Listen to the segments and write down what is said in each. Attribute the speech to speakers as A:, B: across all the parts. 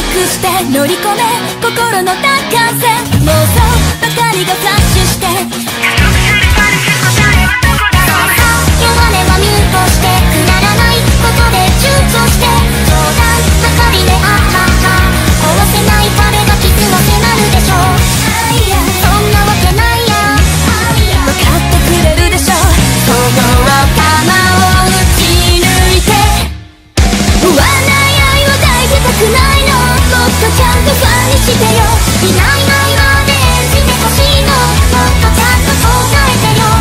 A: くして乗り込め心の奪還戦、妄想ばかりがフラッシュして弱音はミュートしてくだらないことで躊躇して冗談ばかりであはは壊せない壁が傷を迫るでしょう。そんなわけないや分かってくれるでしょう。その頭を打ち抜いて追わない愛を抱いてたくないの、もっとちゃんとファンにしてよ。いない愛まで演じてほしいの、もっとちゃんと答えてよ。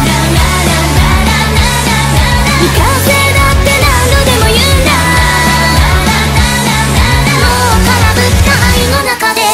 A: 未完成だって何度でも言うんだ、もう空振った愛の中で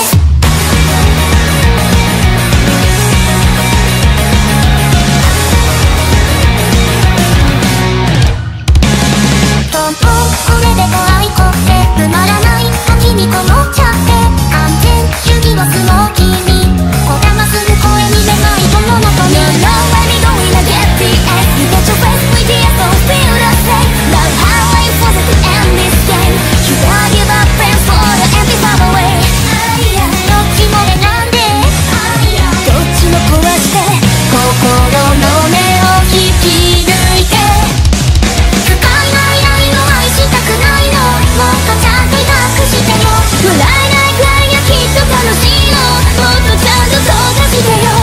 A: ポンポンこれでと愛こって埋まらない秋にこもっちゃって安全主義はスモーキーにこだまする声に願いとのもとに No let me go in a get the end You get your face with the echo feel the same Love how I was to end this game Should I give up friends for the empty far away どっちも選んでどっちも壊して心の目を引き抜いて不快ない愛を愛したくないの、もっとちゃんと隠してよ。笑えないくらいがきっと楽しいの、もっとちゃんとそうさせてよ。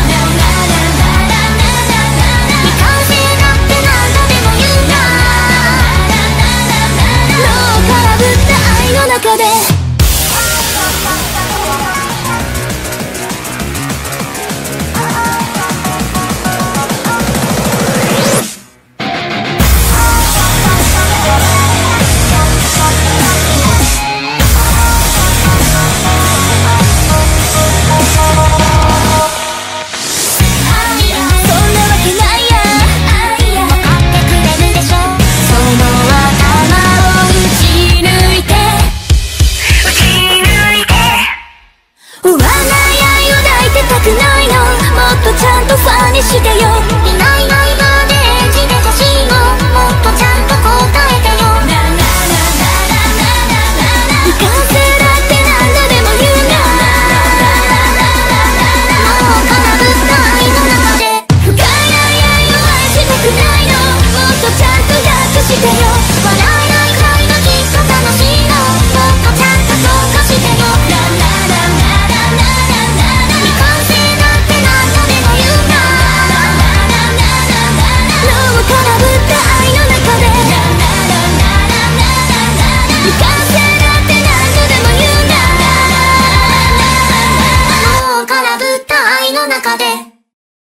A: 未完成だって何度でも言うんだ、もう空振った愛の中で